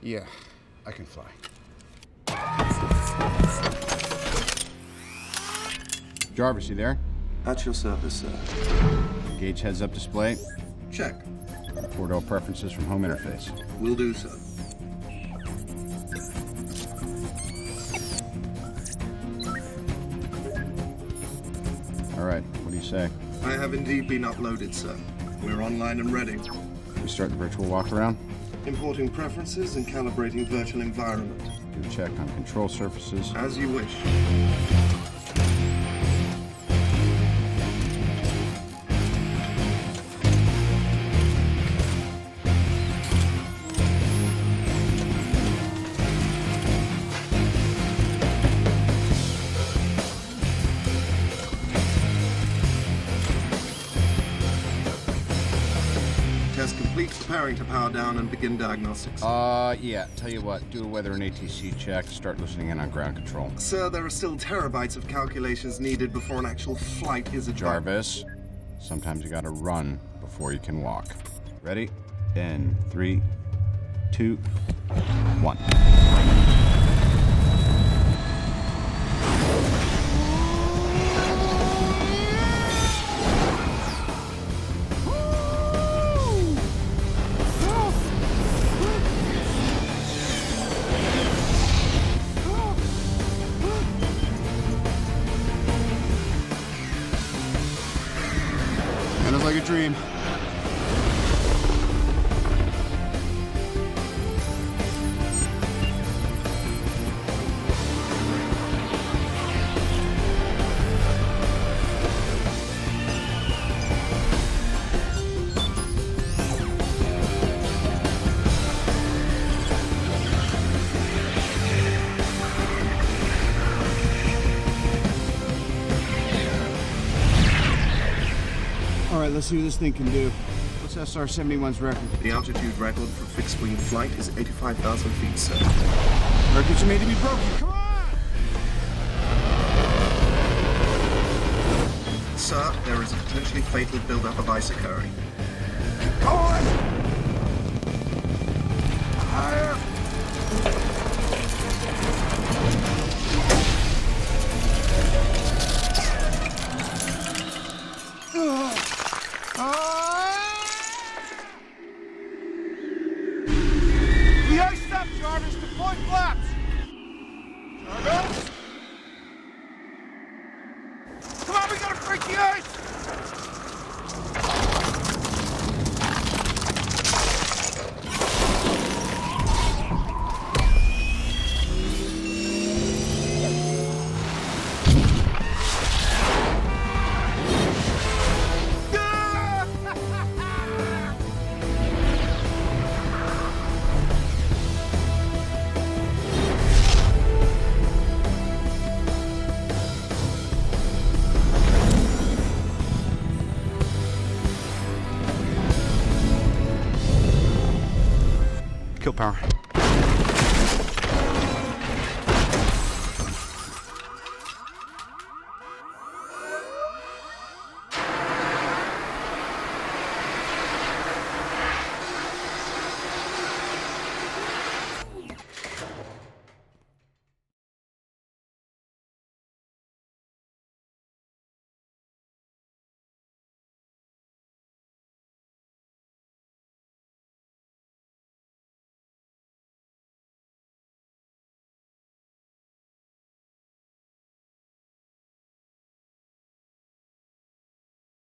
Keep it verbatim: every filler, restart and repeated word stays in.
Yeah, I can fly. Jarvis, you there? At your service, sir. Gauge heads-up display. Check. Four-door preferences from home interface. Will do, sir. All right, what do you say? I have indeed been uploaded, sir. We're online and ready. We start the virtual walk-around. Importing preferences and calibrating virtual environment. Do a check on control surfaces. As you wish. Test complete, preparing to power down and begin diagnostics. Uh, yeah, tell you what, do a weather and A T C check, start listening in on ground control. Sir, there are still terabytes of calculations needed before an actual flight is a Jarvis, sometimes you gotta run before you can walk. Ready? In three, two, one. Sounds like a dream. All right, let's see what this thing can do. What's S R seventy-one's record? The altitude record for fixed-wing flight is eighty-five thousand feet, sir. Records are made to be broken. Come on! Sir, there is a potentially fatal buildup of ice occurring. Go on! Higher! The ice stop, Jarvis! Deploy flaps! Jarvis! Come on, we gotta break the ice! Kill power.